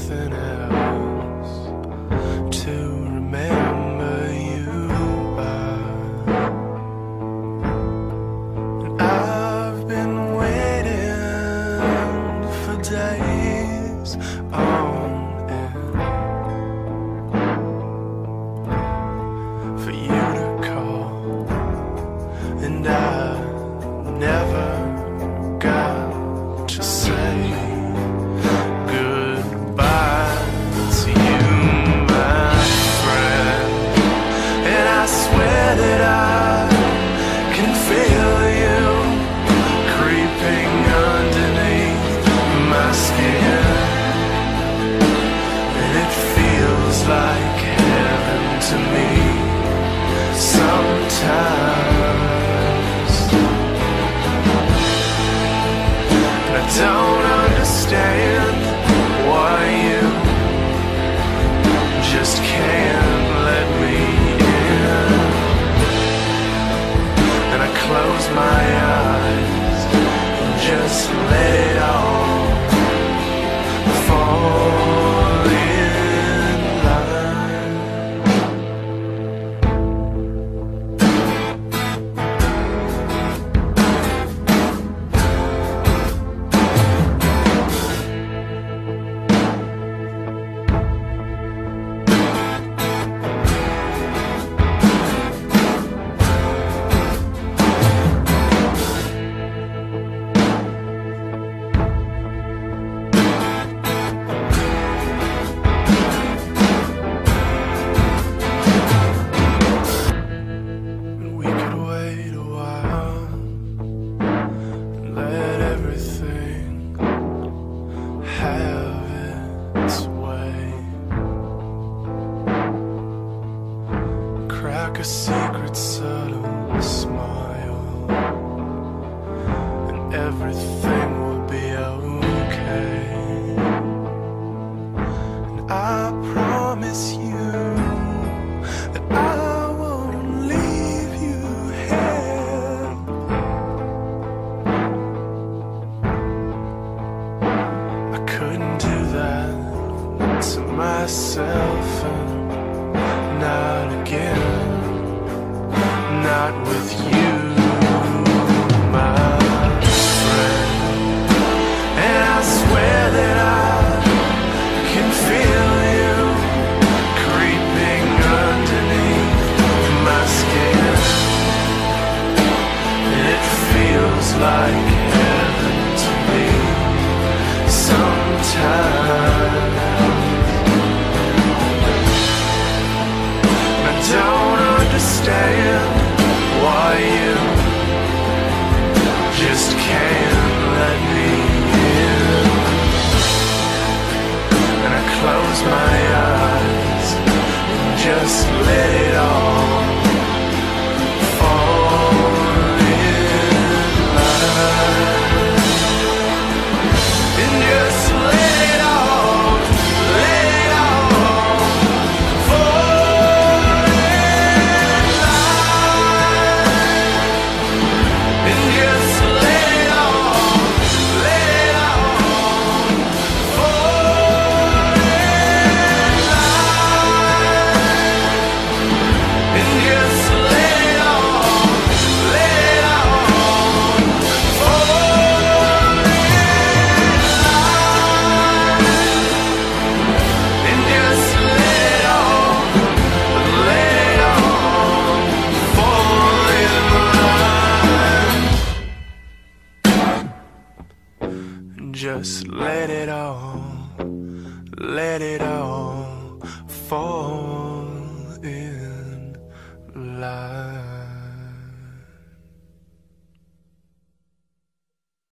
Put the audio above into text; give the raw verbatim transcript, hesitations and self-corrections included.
nothing else to remember you by. And I've been waiting for days on end for you to call, and I never got to say goodbye to you, my friend. And I swear that I can feel you creeping underneath my skin, and it feels like heaven to me sometimes. And I don't understand why you just can't let me in. And I close my eyes and just let it all fall in line. We could wait a while and let everything have its way. Crack a secret subtle smile, and everything will be okay. And I promise you that I won't leave you here. I couldn't do that to myself, and not again, not with you, my friend. And I swear that I can feel you creeping underneath my skin, and it feels like heaven to me sometimes. I don't understand why you just can't let me in. And I close my eyes and just let it all fall in line. And just let it all, let it all fall in line. And just let it all, let it all fall in line. And just let it all, let it all fall in line. And just let it all, let it all fall in line. Just let it all, let it